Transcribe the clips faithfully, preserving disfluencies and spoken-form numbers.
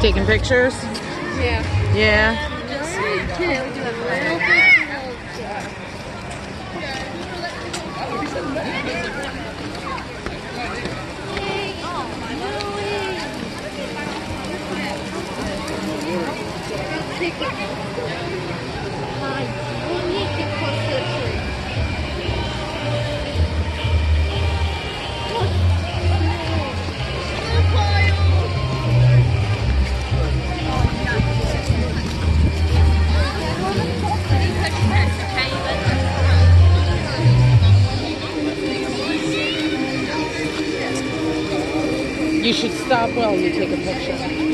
Taking pictures? Yeah. Yeah. You should stop while you take a picture.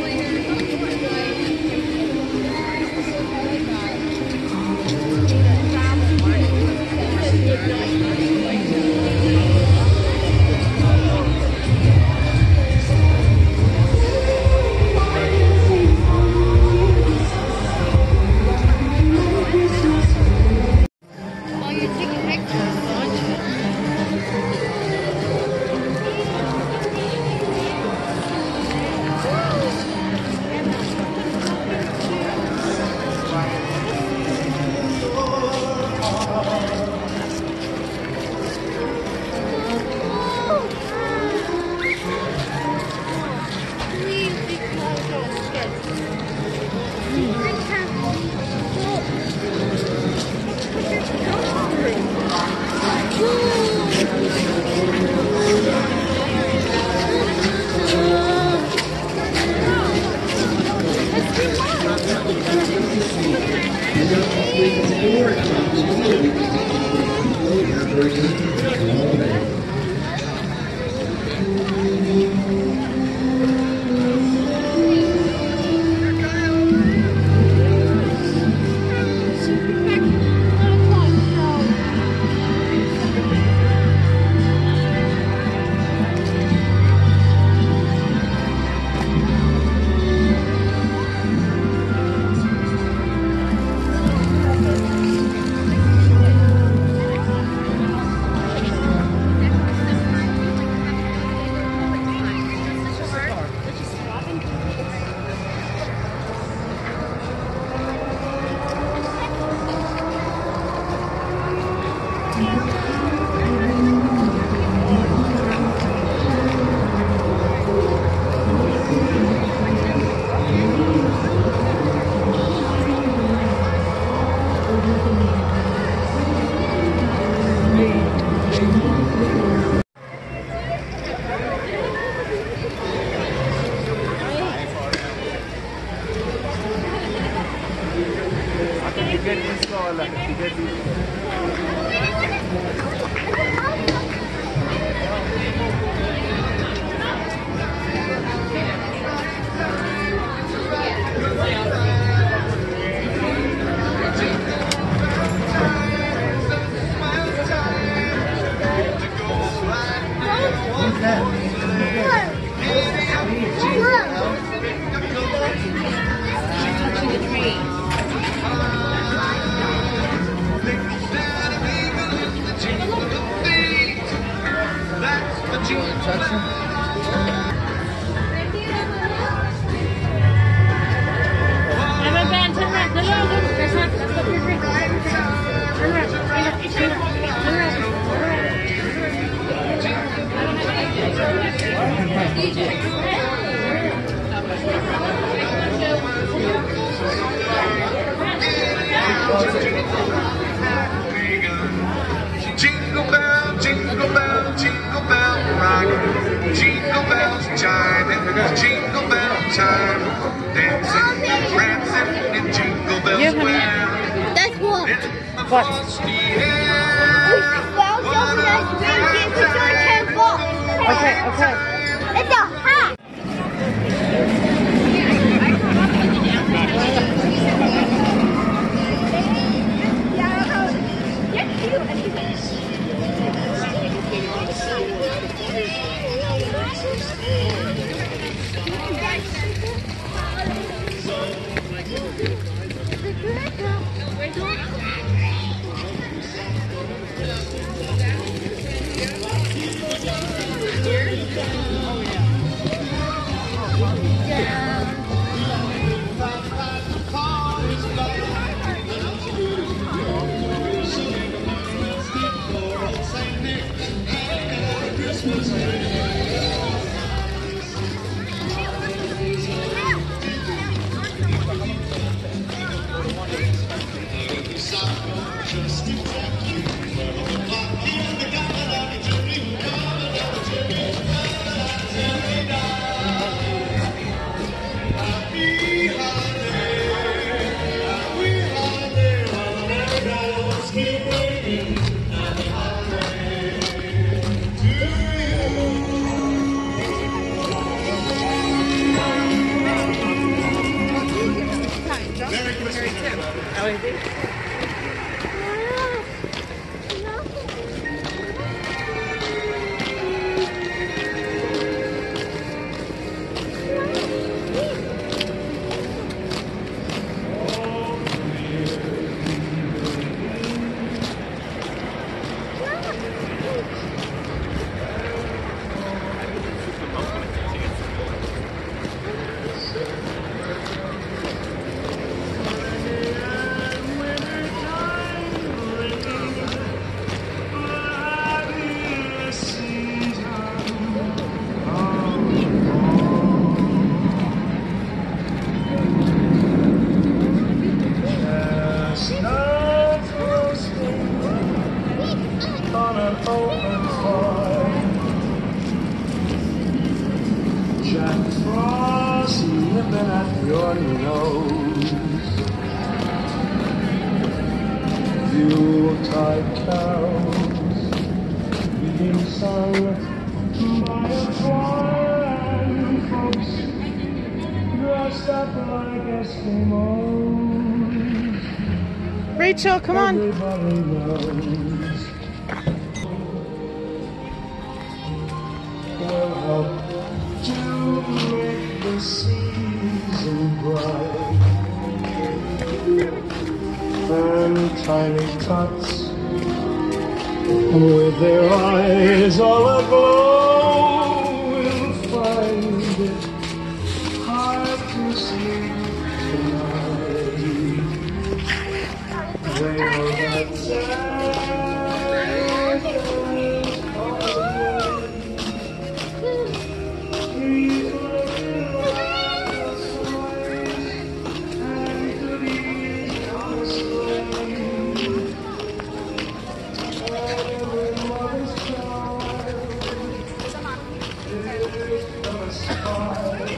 Jingle bell, jingle bell, jingle bell rock. Jingle bells chiming, jingle bell chime. Dancing, prancing in Jingle Bell Yeah, Square. That's what. In the What? frosty air. Well, don't let me give you ten bucks. Okay, okay. It's a hat. Yeah. Yuletide carols being sung by a choir and folks dressed up like Eskimos. Rachel, come on. Everybody knows will help to make the season bright. And tiny tots with their eyes all aglow will find it hard to sleep tonight. They know that Santa's on the way. He's looking around the sleighs and goodies on the sleigh. Every mother's child is gonna spy.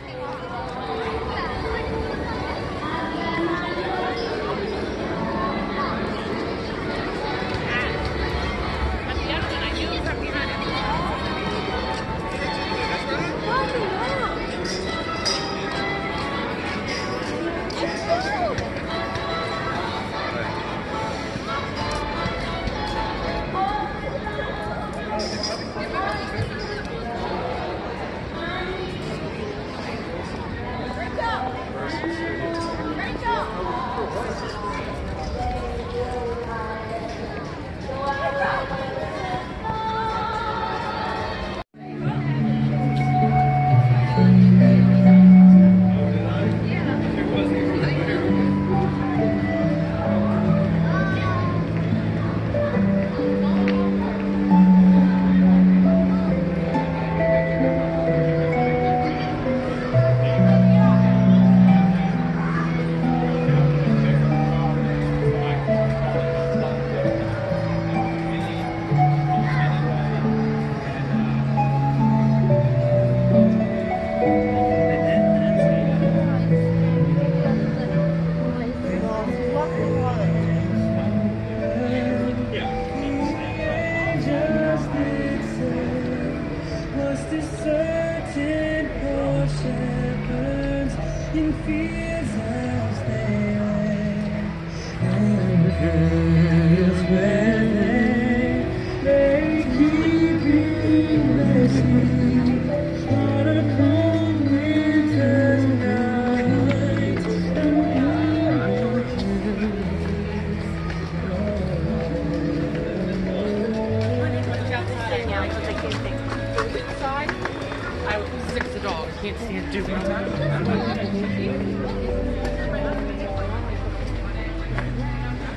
Can't see it doing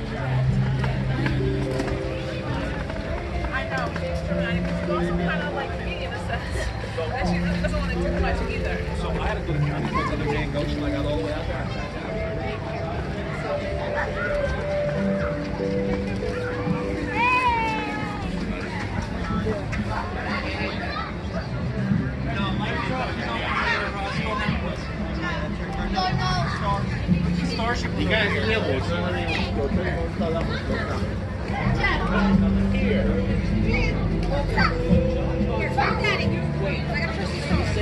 I know, it's dramatic. It's also kind of like Actually, it doesn't want to do much either. So I had to go to California the other day and go, so I got all the way out there. Starship. You guys are here. Here. Wait, I gotta push these songs.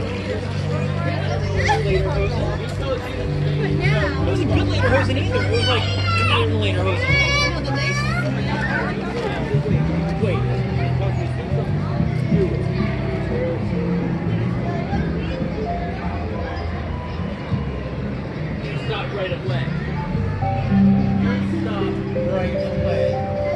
It wasn't good later hosing either. It was like even later hosing. Wait. Stop right away. Stop right away.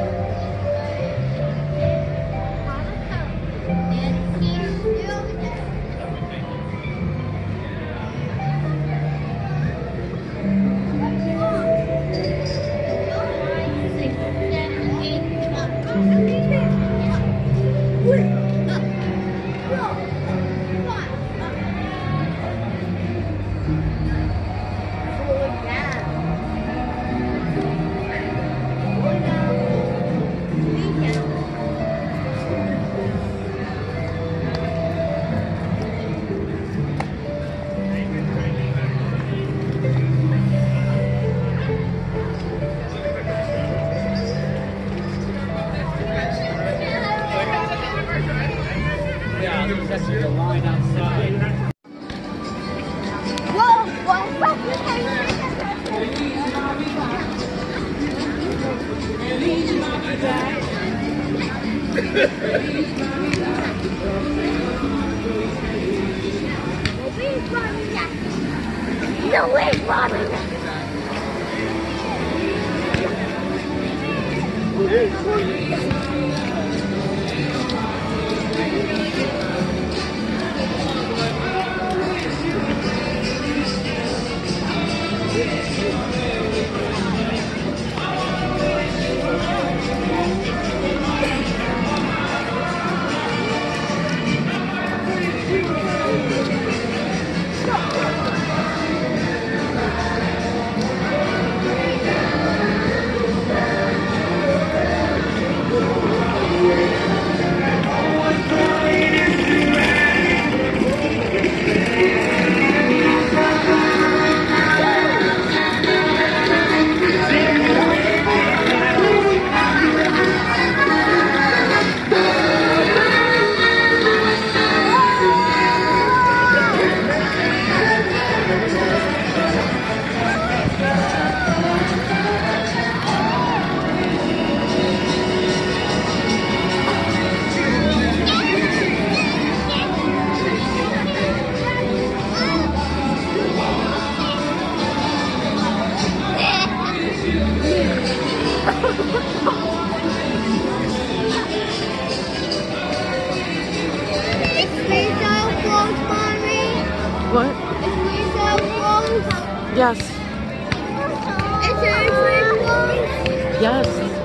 Yeah, there's actually a line outside. Whoa, whoa, whoa. No way, Robin. What? Yes. It's a Yes.